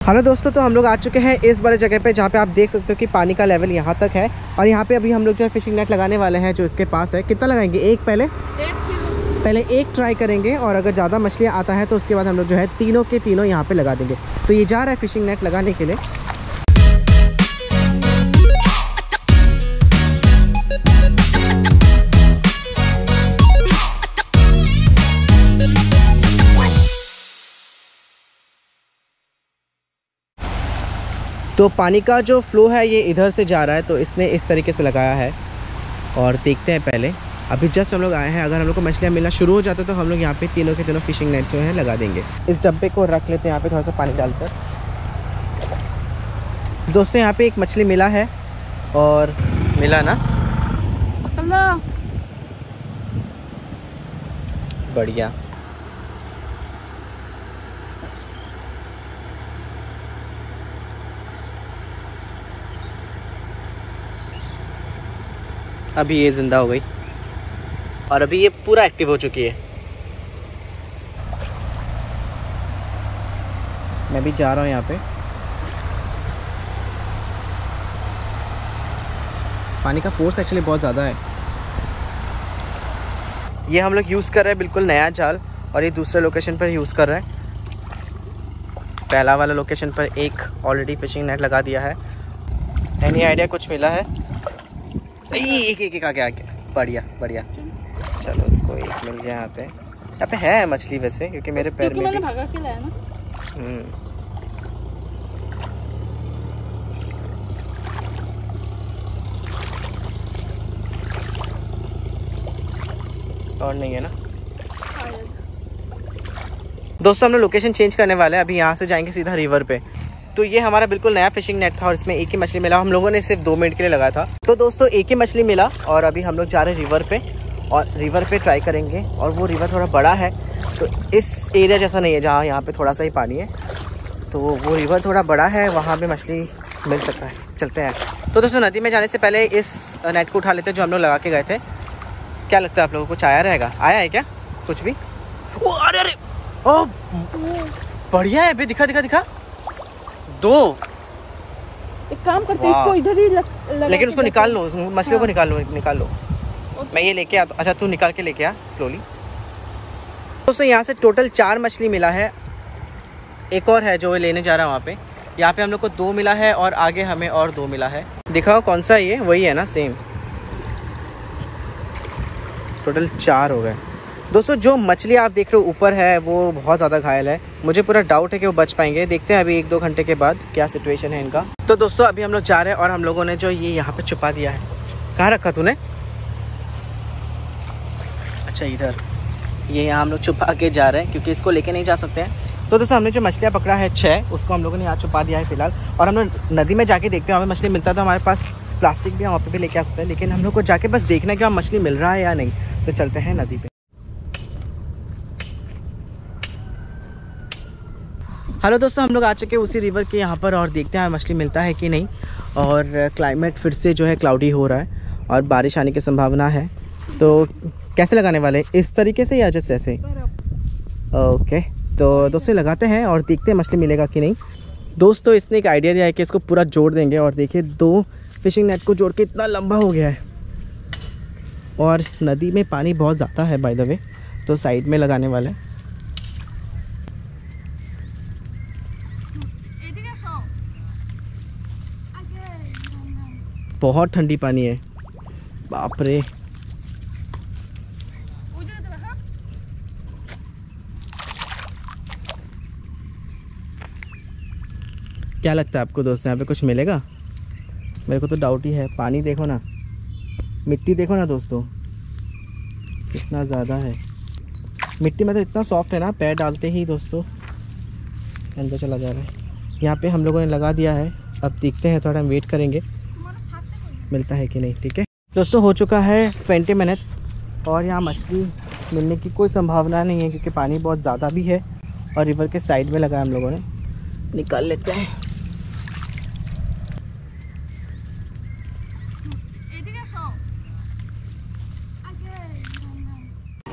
Hello दोस्तों, तो हम लोग आ चुके हैं इस वाले जगह पे जहाँ पे आप देख सकते हो कि पानी का लेवल यहाँ तक है। और यहाँ पे अभी हम लोग जो है फिशिंग नेट लगाने वाले हैं जो इसके पास है। कितना लगाएंगे? एक पहले एक ट्राई करेंगे और अगर ज़्यादा मछलियाँ आता है तो उसके बाद हम लोग जो है तीनों के तीनों यहाँ पे लगा देंगे। तो ये जा रहा है फिशिंग नेट लगाने के लिए। तो पानी का जो फ्लो है ये इधर से जा रहा है, तो इसने इस तरीके से लगाया है। और देखते हैं पहले, अभी जस्ट हम लोग आए हैं। अगर हम लोग को मछलियाँ मिलना शुरू हो जाता है तो हम लोग यहाँ पे तीनों के तीनों फिशिंग नेट जो है लगा देंगे। इस डब्बे को रख लेते हैं यहाँ पे थोड़ा सा पानी डालकर। दोस्तों यहाँ पे एक मछली मिला है और मिला ना, बढ़िया। अभी ये जिंदा हो गई और अभी ये पूरा एक्टिव हो चुकी है। मैं भी जा रहा हूँ यहाँ पे। पानी का फोर्स एक्चुअली बहुत ज़्यादा है। ये हम लोग यूज़ कर रहे हैं बिल्कुल नया जाल और ये दूसरे लोकेशन पर यूज़ कर रहे हैं। पहला वाला लोकेशन पर एक ऑलरेडी फिशिंग नेट लगा दिया है। Any idea? कुछ मिला है? एक आगे बढ़िया बढ़िया। चलो उसको एक मिल गया। यहाँ पे है मछली वैसे, क्योंकि मेरे पैर में भी भागा के लाया ना। और नहीं है ना दोस्तों। हम लोग लोकेशन चेंज करने वाले हैं। अभी यहाँ से जाएंगे सीधा रिवर पे। तो ये हमारा बिल्कुल नया फिशिंग नेट था और इसमें एक ही मछली मिला। हम लोगों ने सिर्फ 2 मिनट के लिए लगाया था। तो दोस्तों एक ही मछली मिला और अभी हम लोग जा रहे हैं रिवर पे और रिवर पे ट्राई करेंगे। और वो रिवर थोड़ा बड़ा है, तो इस एरिया जैसा नहीं है जहाँ यहाँ पे थोड़ा सा ही पानी है। तो वो रिवर थोड़ा बड़ा है, वहाँ पे मछली मिल सकता है। चलते हैं। तो दोस्तों नदी में जाने से पहले इस नेट को उठा लेते हैं जो हम लोग लगा के गए थे। क्या लगता है आप लोगों को, कुछ आया रहेगा? आया है क्या कुछ भी? ओ अरे अरे, ओ बढ़िया है भाई। दिखा दिखा दिखा। 2। एक काम करते इसको इधर ही लेकिन उसको निकाल लो, मछलियों को निकाल लो। मैं ये लेके आता। अच्छा तू निकाल के लेके आ स्लोली। दोस्तों यहाँ से टोटल 4 मछली मिला है। एक और है जो लेने जा रहा है वहाँ पे। यहाँ पे हम लोग को 2 मिला है और आगे हमें और 2 मिला है। दिखाओ कौन सा ये? वही है ना, सेम। टोटल 4 हो गए। दोस्तों जो मछली आप देख रहे हो ऊपर है वो बहुत ज़्यादा घायल है। मुझे पूरा डाउट है कि वो बच पाएंगे। देखते हैं अभी 1-2 घंटे के बाद क्या सिचुएशन है इनका। तो दोस्तों अभी हम लोग जा रहे हैं और हम लोगों ने जो ये यहाँ पे छुपा दिया है। कहाँ रखा तूने? अच्छा इधर। ये यहाँ हम लोग छुपा के जा रहे हैं क्योंकि इसको लेके नहीं जा सकते हैं। तो दोस्तों हमने जो मछलियाँ पकड़ा है 6, उसको हम लोगों ने यहाँ छुपा दिया है फिलहाल। और हम लोग नदी में जाके देखते हैं, हमें मछली मिलता है तो हमारे पास प्लास्टिक भी वहाँ पे भी लेके आ सकते हैं। लेकिन हम लोग को जाके बस देखना है कि वहाँ मछली मिल रहा है या नहीं। तो चलते हैं नदी पे। हेलो दोस्तों, हम लोग आ चुके हैं उसी रिवर के यहाँ पर और देखते हैं मछली मिलता है कि नहीं। और क्लाइमेट फिर से जो है क्लाउडी हो रहा है और बारिश आने की संभावना है। तो कैसे लगाने वाले, इस तरीके से या जैसे ऐसे? ओके, तो दोस्तों लगाते हैं और देखते हैं मछली मिलेगा कि नहीं। दोस्तों इसने एक आइडिया दिया है कि इसको पूरा जोड़ देंगे और देखिए 2 फिशिंग नेट को जोड़ के इतना लंबा हो गया है। और नदी में पानी बहुत ज़्यादा है बाय द वे, तो साइड में लगाने वाले हैं। बहुत ठंडी पानी है, बाप रे। क्या लगता है आपको दोस्तों, यहाँ पे कुछ मिलेगा? मेरे को तो डाउट ही है। पानी देखो ना, मिट्टी देखो ना दोस्तों, कितना ज़्यादा है। मिट्टी में तो इतना सॉफ्ट है ना, पैर डालते ही दोस्तों अंदर चला जा रहा है। यहाँ पे हम लोगों ने लगा दिया है। अब देखते हैं, थोड़ा हम वेट करेंगे मिलता है कि नहीं। ठीक है दोस्तों, हो चुका है 20 मिनट्स और यहाँ मछली मिलने की कोई संभावना नहीं है क्योंकि पानी बहुत ज़्यादा भी है और रिवर के साइड में लगा हम लोगों ने। निकाल लेते हैं।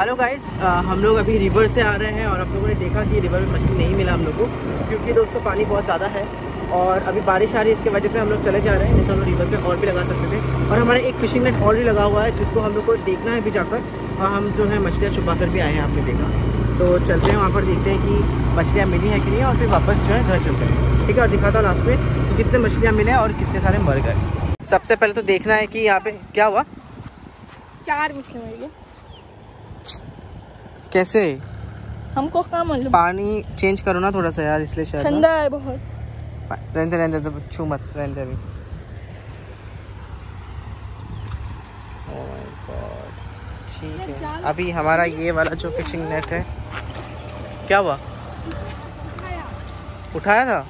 हेलो गाइस, हम लोग अभी रिवर से आ रहे हैं और आप लोगों ने देखा कि रिवर में मछली नहीं मिला हम लोग को, क्योंकि दोस्तों पानी बहुत ज़्यादा है और अभी बारिश आ रही है, इसकी वजह से हम लोग चले जा रहे हैं। नहीं तो हम लोग रिवर पे और भी लगा सकते थे। और हमारे एक फिशिंग नेट और भी लगा हुआ है जिसको हम लोग को देखना है अभी जाकर, और हम जो है मछलियाँ छुपा कर भी आए हैं, आपने देखा। तो चलते हैं वहाँ पर, देखते हैं कि मछलियाँ मिली है कि नहीं, और फिर वापस जो है घर चलते हैं। ठीक है, और दिखाता हूँ लास्ट में कि कितने मछलियाँ मिले और कितने सारे मर गए। सबसे पहले तो देखना है कि यहाँ पे क्या हुआ। 4 मछली मर गई। कैसे? हमको क्या मालूम। पानी चेंज करो ना थोड़ा सा यार, इसलिए शायद ठंडा है बहुत। रहने दे, तो छू मत, रहने दे अभी। ओह माय गॉड, ठीक है। अभी हमारा ये वाला जो फिशिंग नेट है, क्या हुआ? उठाया था।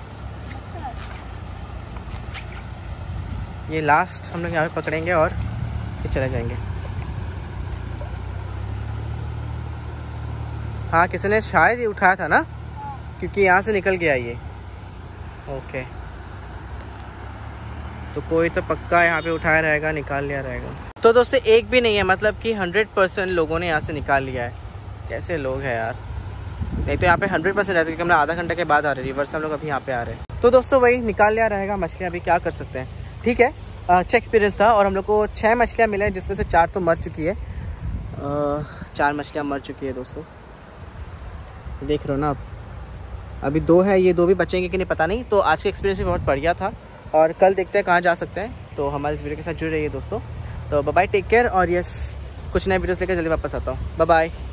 ये लास्ट हम लोग यहाँ पे पकड़ेंगे और फिर चले जाएंगे। हाँ, किसी ने शायद ही उठाया था ना, क्योंकि यहाँ से निकल गया ये। ओके, तो कोई तो पक्का यहाँ पे उठाया रहेगा, निकाल लिया रहेगा। तो दोस्तों एक भी नहीं है, मतलब कि 100% लोगों ने यहाँ से निकाल लिया है। कैसे लोग हैं यार, नहीं तो यहाँ पे 100% रहते, क्योंकि हम आधा घंटे के बाद आ रहे हैं रिवर से, हम लोग अभी यहाँ पे आ रहे हैं। तो दोस्तों वही निकाल लिया रहेगा मछलियाँ, अभी क्या कर सकते हैं। ठीक है, अच्छा एक्सपीरियंस था। और हम लोग को 6 मछलियाँ मिले हैं, जिसमें से 4 तो मर चुकी है। 4 मछलियाँ मर चुकी है दोस्तों, देख रहे हो ना आप। अभी 2 है, ये 2 भी बचेंगे कि नहीं पता नहीं। तो आज का एक्सपीरियंस भी बहुत बढ़िया था, और कल देखते हैं कहाँ जा सकते हैं। तो हमारे इस वीडियो के साथ जुड़े रहिए दोस्तों। तो बाय बाय, टेक केयर, और यस कुछ नए वीडियोस लेकर जल्दी वापस आता हूँ। Bye bye.